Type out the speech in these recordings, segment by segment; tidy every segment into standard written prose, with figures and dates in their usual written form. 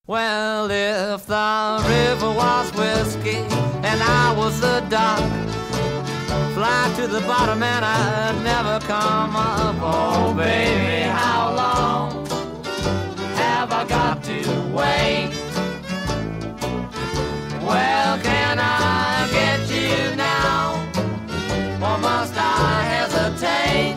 Well, if the river was whiskey and I was the dock, fly to the bottom and I'd never come up. Oh, baby, how long have I got to wait? Well, can I get you now, or must I hesitate?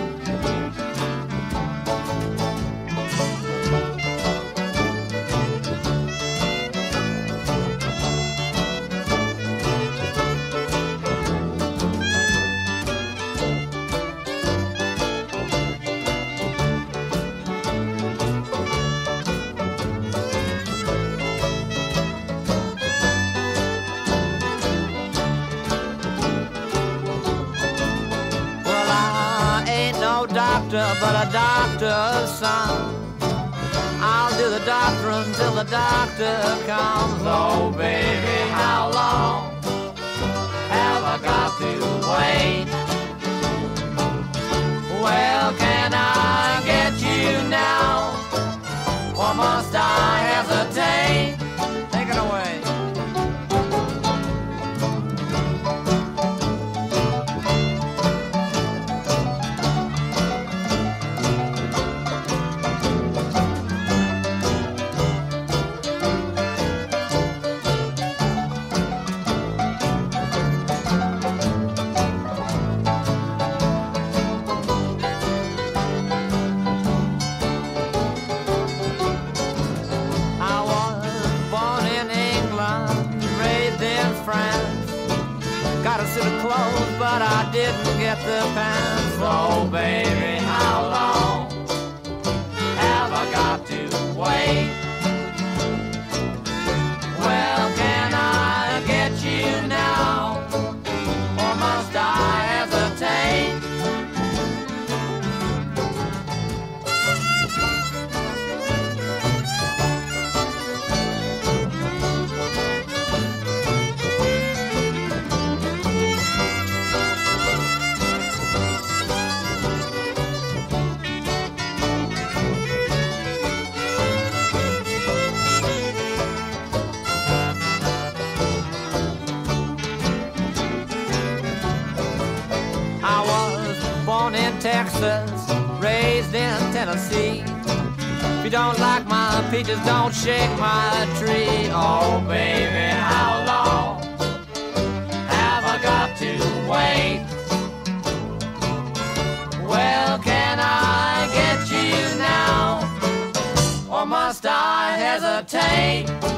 Doctor, but a doctor's son. I'll do the doctor until the doctor comes. Oh, baby, how long have I got to wait? Well, can I get you now, or must I hesitate? Take it away. Clothes, but I didn't get the pants. Oh, baby, how long have I got to wait? Well, can I get you now, or must I hesitate? Texas, raised in Tennessee. If you don't like my peaches, don't shake my tree. Oh, baby, how long have I got to wait? Well, can I get you now, or must I hesitate?